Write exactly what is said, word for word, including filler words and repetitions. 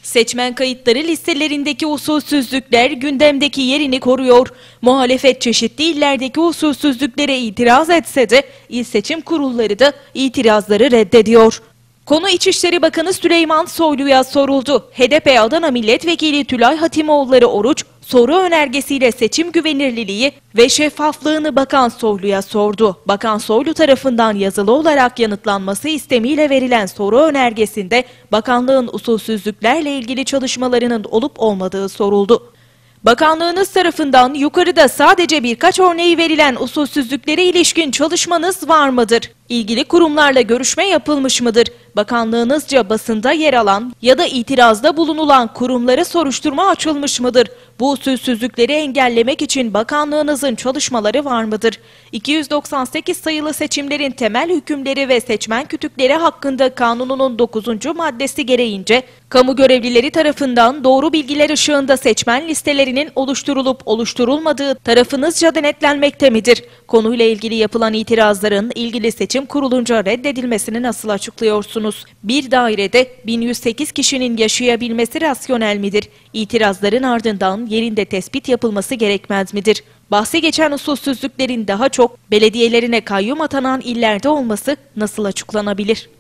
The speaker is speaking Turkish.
Seçmen kayıtları listelerindeki usulsüzlükler gündemdeki yerini koruyor. Muhalefet çeşitli illerdeki usulsüzlüklere itiraz etse de il seçim kurulları da itirazları reddediyor. Konu İçişleri Bakanı Süleyman Soylu'ya soruldu. H D P Adana Milletvekili Tülay Hatimoğulları Oruç, soru önergesiyle seçim güvenirliliği ve şeffaflığını Bakan Soylu'ya sordu. Bakan Soylu tarafından yazılı olarak yanıtlanması istemiyle verilen soru önergesinde bakanlığın usulsüzlüklerle ilgili çalışmalarının olup olmadığı soruldu. Bakanlığınız tarafından yukarıda sadece birkaç örneği verilen usulsüzlüklere ilişkin çalışmanız var mıdır? İlgili kurumlarla görüşme yapılmış mıdır? Bakanlığınızca basında yer alan ya da itirazda bulunulan kurumlara soruşturma açılmış mıdır? Bu usulsüzlükleri engellemek için bakanlığınızın çalışmaları var mıdır? iki yüz doksan sekiz sayılı seçimlerin temel hükümleri ve seçmen kütükleri hakkında kanununun dokuzuncu maddesi gereğince kamu görevlileri tarafından doğru bilgiler ışığında seçmen listelerinin oluşturulup oluşturulmadığı tarafınızca denetlenmekte midir? Konuyla ilgili yapılan itirazların ilgili seçim kurulunca reddedilmesini nasıl açıklıyorsunuz? Bir dairede bin yüz sekiz kişinin yaşayabilmesi rasyonel midir? İtirazların ardından yerinde tespit yapılması gerekmez midir? Bahsi geçen usulsüzlüklerin daha çok belediyelerine kayyum atanan illerde olması nasıl açıklanabilir?